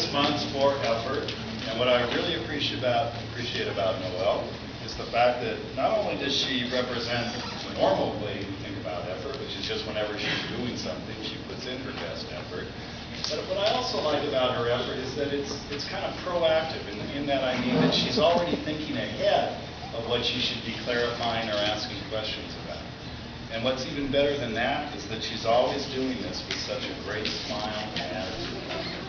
month's for effort. And what I really appreciate about Noelle is the fact that not only does she represent the normal way we think about effort, which is just whenever she's doing something, she puts in her best effort. But what I also like about her effort is that it's kind of proactive. In that I mean that she's already thinking ahead of what she should be clarifying or asking questions about. And what's even better than that is that she's always doing this with such a great smile and attitude.